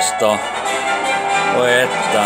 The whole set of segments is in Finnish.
kesto. Voi että.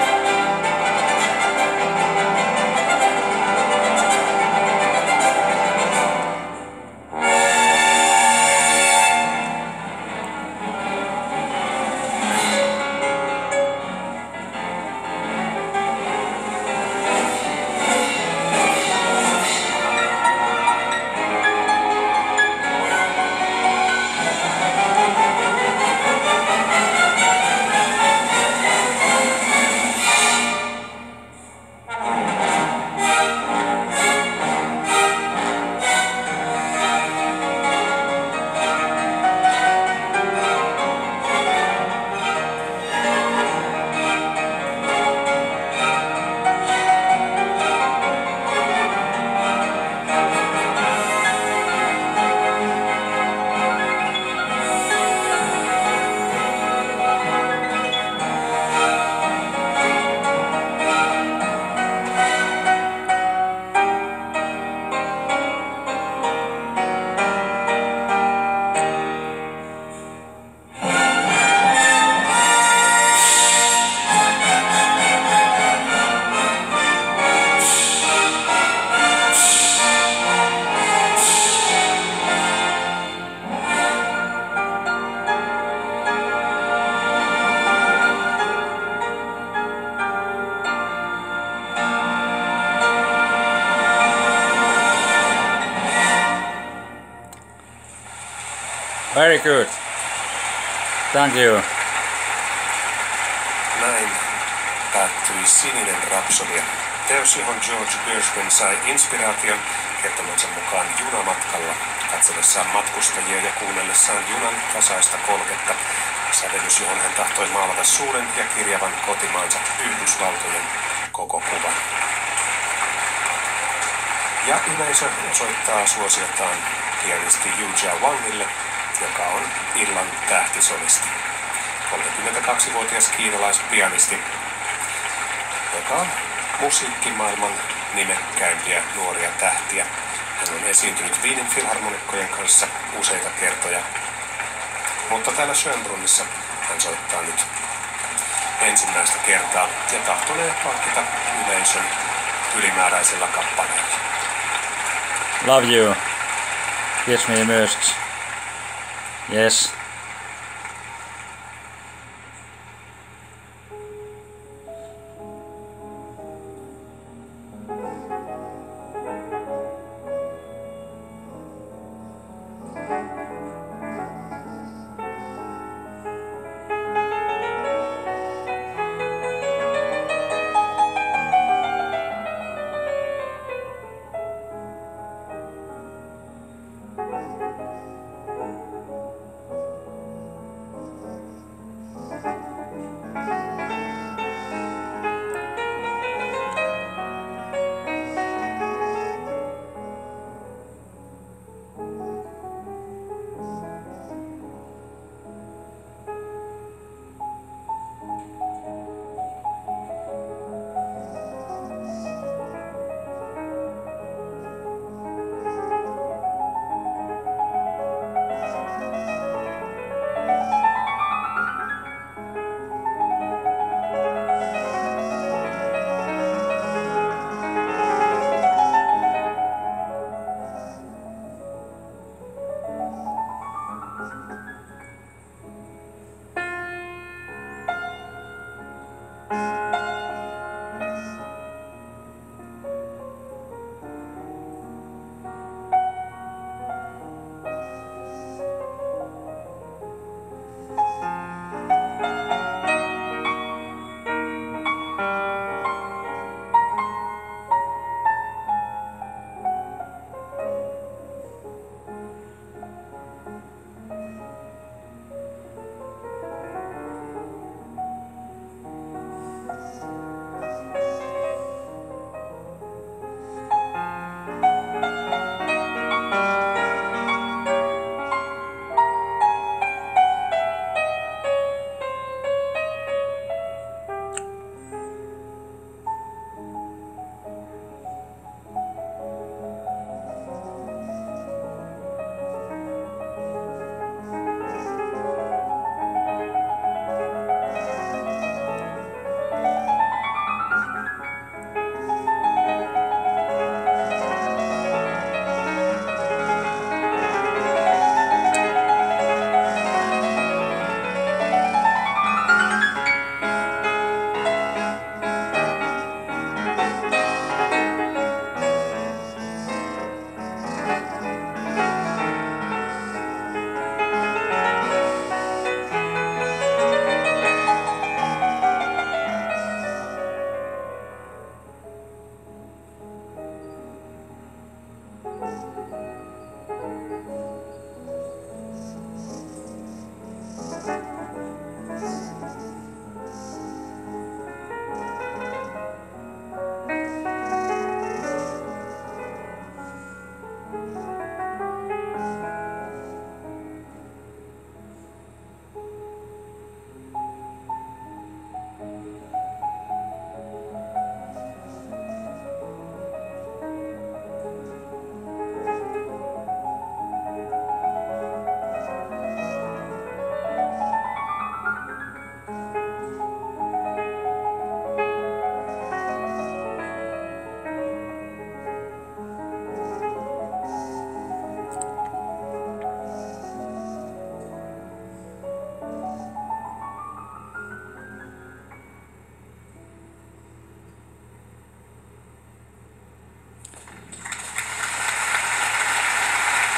Very good. Thank you. Näin päättyi Sininen Rapsodia. Teos, johon George Gershwin sai inspiraation kertomansa mukaan junamatkalla, katsellessaan matkustajia ja kuunnellessaan junan tasaista kolketta. Sävellys, johon hän tahtoi maalata suuren ja kirjavan kotimaansa Yhdysvaltojen koko kuvan. Ja yleisö osoittaa suosiotaan pianisti Yu Jia Wangille, joka on illan tähtisolisti. 32-vuotias kiinalaispianisti, joka on musiikkimaailman nimekkäimpiä nuoria tähtiä. Hän on esiintynyt Wienin filharmonikkojen kanssa useita kertoja. Mutta täällä Schönbrunnissa hän soittaa nyt ensimmäistä kertaa ja tahtonee palkita yleisön ylimääräisellä kappaleella. Love you. Kiss me myös. Yes.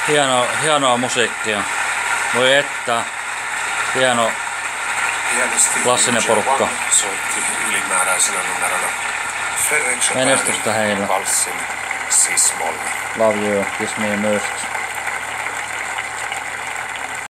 Hienoa musiikkia. Voi että. Hieno Pianisti klassinen Eugene porukka. Wang soitti ylimääräisenä numerona Ferenc Menestystä Chopinin heille. valssin Sis-moll. Love you. Kiss me most.